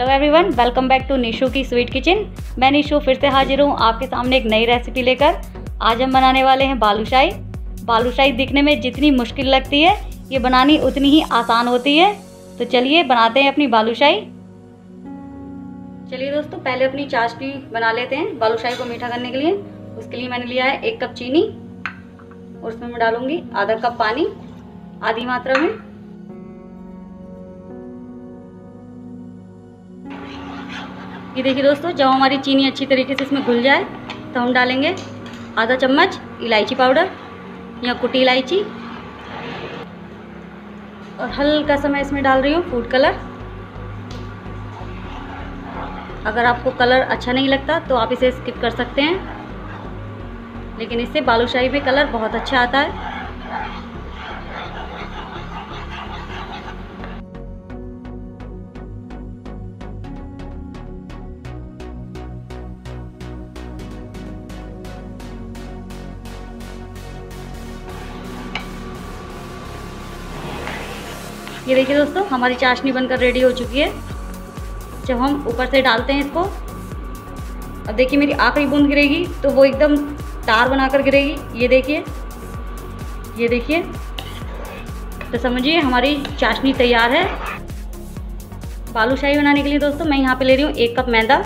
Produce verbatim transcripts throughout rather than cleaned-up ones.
Hello everyone, welcome back to Nishu की sweet kitchen. मैं निशु फिर से हाजिर हूँ आपके सामने एक नई रेसिपी लेकर। आज हम बनाने वाले हैं बालूशाही। बालूशाही दिखने में जितनी मुश्किल लगती है, ये बनानी उतनी ही आसान होती है। तो चलिए बनाते हैं अपनी बालूशाही। चलिए दोस्तों, पहले अपनी चाशनी बना लेते हैं बालूशाही को मीठा करने के लिए। उसके लिए मैंने लिया है एक कप चीनी और उसमें मैं डालूंगी आधा कप पानी आधी मात्रा में। ये देखिए दोस्तों, जब हमारी चीनी अच्छी तरीके से इसमें घुल जाए तो हम डालेंगे आधा चम्मच इलायची पाउडर या कुटी इलायची, और हल्का सा मैं इसमें डाल रही हूँ फूड कलर। अगर आपको कलर अच्छा नहीं लगता तो आप इसे स्किप कर सकते हैं, लेकिन इससे बालूशाही पे कलर बहुत अच्छा आता है। ये देखिए दोस्तों, हमारी चाशनी बनकर रेडी हो चुकी है। जब हम ऊपर से डालते हैं इसको, अब देखिए मेरी आखिरी बूंद गिरेगी तो वो एकदम तार बनाकर गिरेगी। ये देखिए, ये देखिए, तो समझिए हमारी चाशनी तैयार है बालूशाही बनाने के लिए। दोस्तों मैं यहाँ पे ले रही हूँ एक कप मैदा।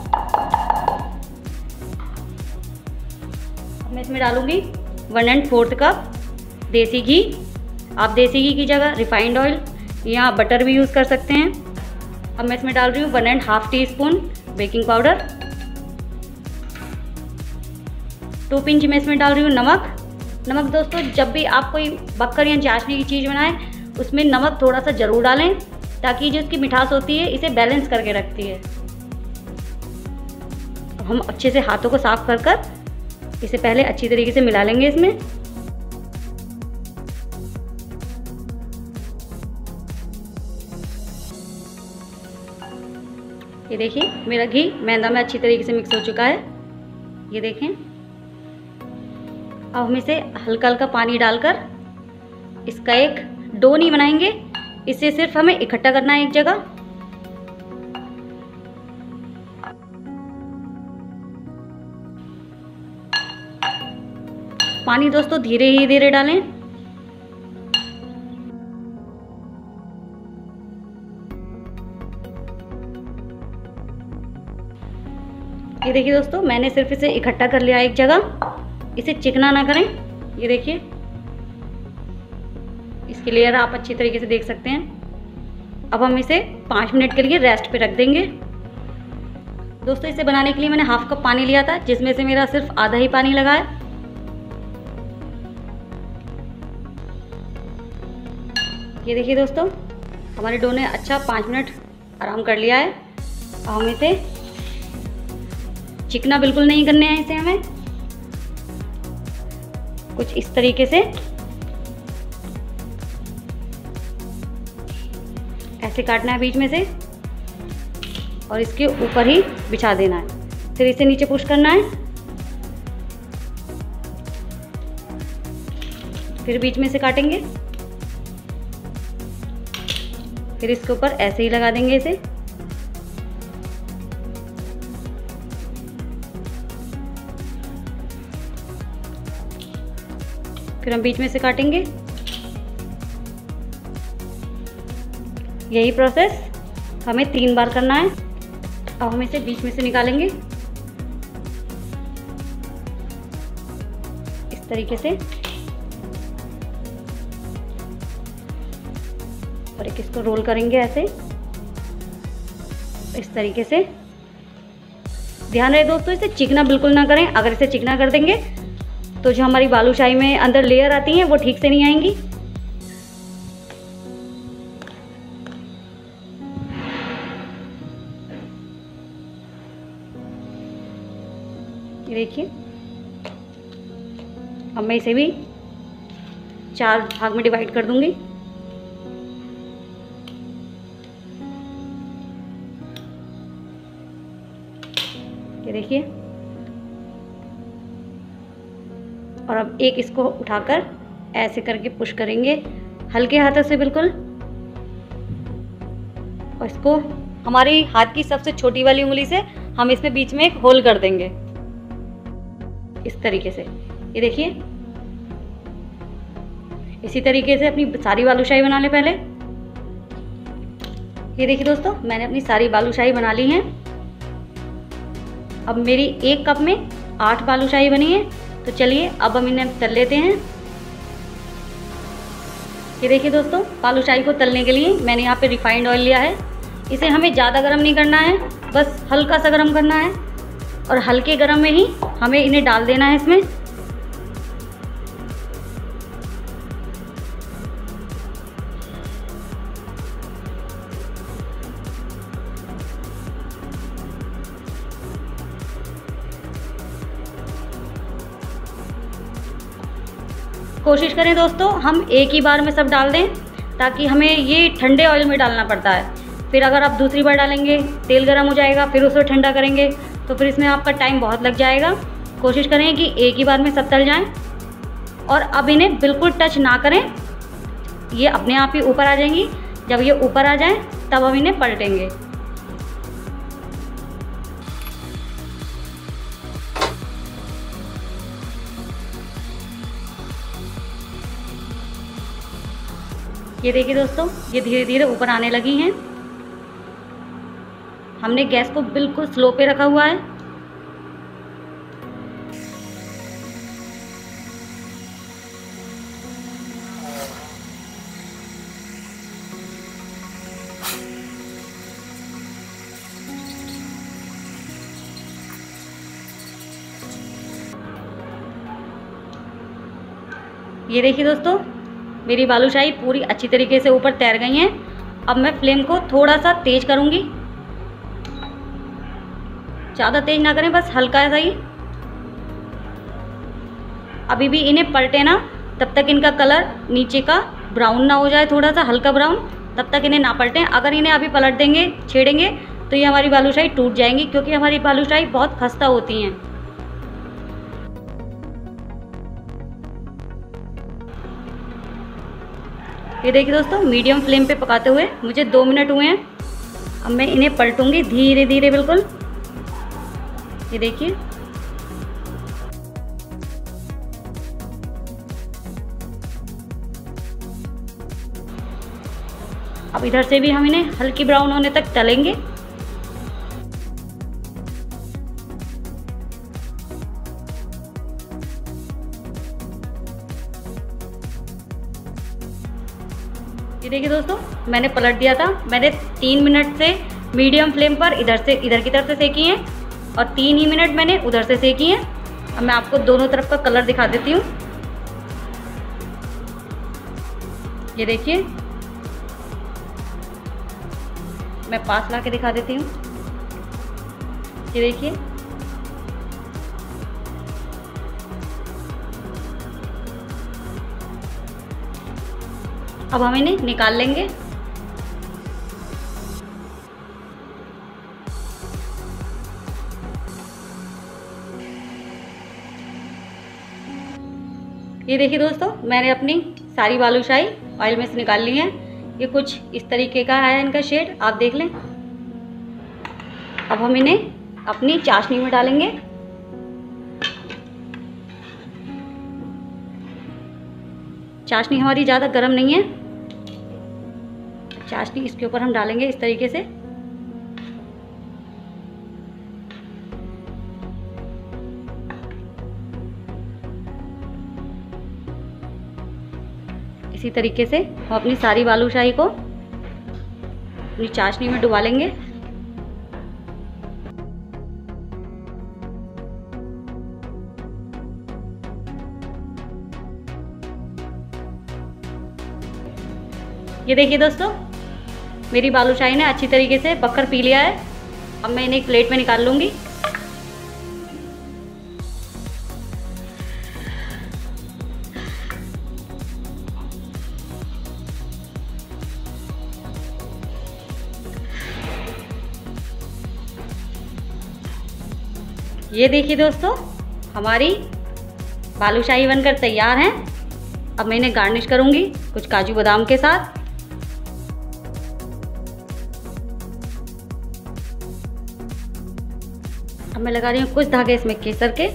मैं इसमें डालूंगी वन एंड फोर्थ कप देसी घी। आप देसी घी की जगह रिफाइंड ऑयल या बटर भी यूज़ कर सकते हैं। अब मैं इसमें डाल रही हूँ one and half teaspoon baking powder. Two pinch में इसमें डाल रही हूँ नमक। नमक दोस्तों, जब भी आप कोई बक्कर या चाशनी की चीज़ बनाएं उसमें नमक थोड़ा सा ज़रूर डालें, ताकि जो इसकी मिठास होती है इसे बैलेंस करके रखती है। हम अच्छे से हाथों को साफ कर कर इसे पहले अच्छी तरीके से मिला लेंगे इसमें। ये देखिए मेरा घी मैदा में अच्छी तरीके से मिक्स हो चुका है। ये देखें, अब हम इसे हल्का हल्का पानी डालकर इसका एक डो नहीं बनाएंगे, इसे सिर्फ हमें इकट्ठा करना है एक जगह। पानी दोस्तों धीरे ही धीरे डालें। ये देखिए दोस्तों, मैंने सिर्फ इसे इकट्ठा कर लिया एक जगह। इसे चिकना ना करें। ये देखिए, इसकी लेयर आप अच्छी तरीके से देख सकते हैं। अब हम इसे पाँच मिनट के लिए रेस्ट पे रख देंगे। दोस्तों इसे बनाने के लिए मैंने हाफ कप पानी लिया था, जिसमें से मेरा सिर्फ आधा ही पानी लगा है। ये देखिए दोस्तों, हमारे डो ने अच्छा पाँच मिनट आराम कर लिया है। अब हम इसे चिकना बिल्कुल नहीं करने हैं, इसे हमें कुछ इस तरीके से ऐसे काटना है बीच में से और इसके ऊपर ही बिछा देना है। फिर इसे नीचे पुश करना है, फिर बीच में से काटेंगे, फिर इसके ऊपर ऐसे ही लगा देंगे इसे। फिर हम बीच में से काटेंगे। यही प्रोसेस हमें तीन बार करना है। अब हम इसे बीच में से निकालेंगे इस तरीके से, और एक इसको रोल करेंगे ऐसे इस तरीके से। ध्यान रहे दोस्तों, इसे चिकना बिल्कुल ना करें। अगर इसे चिकना कर देंगे तो जो हमारी बालूशाही में अंदर लेयर आती हैं वो ठीक से नहीं आएंगी। ये देखिए, अब मैं इसे भी चार भाग में डिवाइड कर दूंगी। ये देखिए, और अब एक इसको उठाकर ऐसे करके पुश करेंगे हल्के हाथों से बिल्कुल, और इसको हमारी हाथ की सबसे छोटी वाली उंगली से हम इसमें बीच में एक होल कर देंगे इस तरीके से। ये देखिए, इसी तरीके से अपनी सारी बालूशाही बना ले पहले। ये देखिए दोस्तों, मैंने अपनी सारी बालूशाही बना ली हैं। अब मेरी एक कप में आठ बालूशाही बनी है। तो चलिए अब हम इन्हें तल लेते हैं। ये देखिए दोस्तों, बालूशाही को तलने के लिए मैंने यहाँ पे रिफाइंड ऑयल लिया है। इसे हमें ज़्यादा गर्म नहीं करना है, बस हल्का सा गर्म करना है और हल्के गर्म में ही हमें इन्हें डाल देना है इसमें। कोशिश करें दोस्तों हम एक ही बार में सब डाल दें, ताकि हमें ये ठंडे ऑयल में डालना पड़ता है। फिर अगर आप दूसरी बार डालेंगे तेल गर्म हो जाएगा, फिर उसे ठंडा करेंगे तो फिर इसमें आपका टाइम बहुत लग जाएगा। कोशिश करें कि एक ही बार में सब तल जाएं। और अब इन्हें बिल्कुल टच ना करें, ये अपने आप ही ऊपर आ जाएंगी। जब ये ऊपर आ जाएं तब हम इन्हें पलटेंगे। ये देखिए दोस्तों, ये धीरे धीरे ऊपर आने लगी हैं। हमने गैस को बिल्कुल स्लो पे रखा हुआ है। ये देखिए दोस्तों, मेरी बालूशाही पूरी अच्छी तरीके से ऊपर तैर गई हैं। अब मैं फ्लेम को थोड़ा सा तेज करूंगी, ज़्यादा तेज ना करें, बस हल्का सा ही। अभी भी इन्हें पलटे ना, तब तक इनका कलर नीचे का ब्राउन ना हो जाए, थोड़ा सा हल्का ब्राउन, तब तक इन्हें ना पलटें। अगर इन्हें अभी पलट देंगे, छेड़ेंगे तो ये हमारी बालूशाही टूट जाएंगी, क्योंकि हमारी बालूशाही बहुत खस्ता होती हैं। ये देखिए दोस्तों, मीडियम फ्लेम पे पकाते हुए मुझे दो मिनट हुए हैं। अब मैं इन्हें पलटूंगी धीरे धीरे बिल्कुल। ये देखिए, अब इधर से भी हम इन्हें हल्की ब्राउन होने तक तलेंगे। ये देखिए दोस्तों, मैंने पलट दिया था। मैंने तीन मिनट से मीडियम फ्लेम पर इधर से इधर की तरफ से सेकी हैं और तीन ही मिनट मैंने उधर से सेकी हैं। अब मैं आपको दोनों तरफ का कलर दिखा देती हूँ। ये देखिए, मैं पास ला के दिखा देती हूँ। ये देखिए, अब हम इन्हें निकाल लेंगे। ये देखिए दोस्तों, मैंने अपनी सारी बालूशाही ऑयल में से निकाल ली है। ये कुछ इस तरीके का है इनका शेड, आप देख लें। अब हम इन्हें अपनी चाशनी में डालेंगे। चाशनी हमारी ज़्यादा गर्म नहीं है। चाशनी इसके ऊपर हम डालेंगे इस तरीके से। इसी तरीके से हम अपनी सारी बालूशाही को अपनी चाशनी में डुबा लेंगे। ये देखिए दोस्तों, मेरी बालूशाही ने अच्छी तरीके से बक्खर पी लिया है। अब मैं इन्हें एक प्लेट में निकाल लूँगी। ये देखिए दोस्तों, हमारी बालूशाही बनकर तैयार हैं। अब मैं इन्हें गार्निश करूँगी कुछ काजू बादाम के साथ। अब मैं लगा रही हूँ कुछ धागे इसमें केसर के।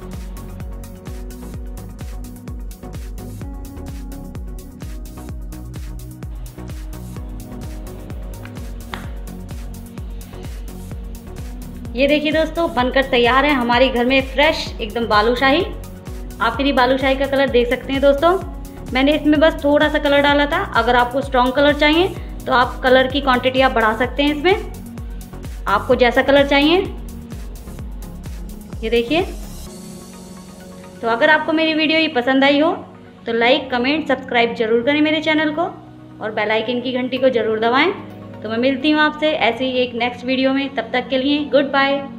ये देखिए दोस्तों, बनकर तैयार है हमारी घर में फ्रेश एकदम बालूशाही। आप मेरी बालूशाही का कलर देख सकते हैं दोस्तों। मैंने इसमें बस थोड़ा सा कलर डाला था। अगर आपको स्ट्रॉन्ग कलर चाहिए तो आप कलर की क्वांटिटी आप बढ़ा सकते हैं इसमें, आपको जैसा कलर चाहिए। ये देखिए। तो अगर आपको मेरी वीडियो ये पसंद आई हो तो लाइक, कमेंट, सब्सक्राइब जरूर करें मेरे चैनल को और बेल आइकन की घंटी को जरूर दबाएं। तो मैं मिलती हूँ आपसे ऐसे ही एक नेक्स्ट वीडियो में। तब तक के लिए गुड बाय।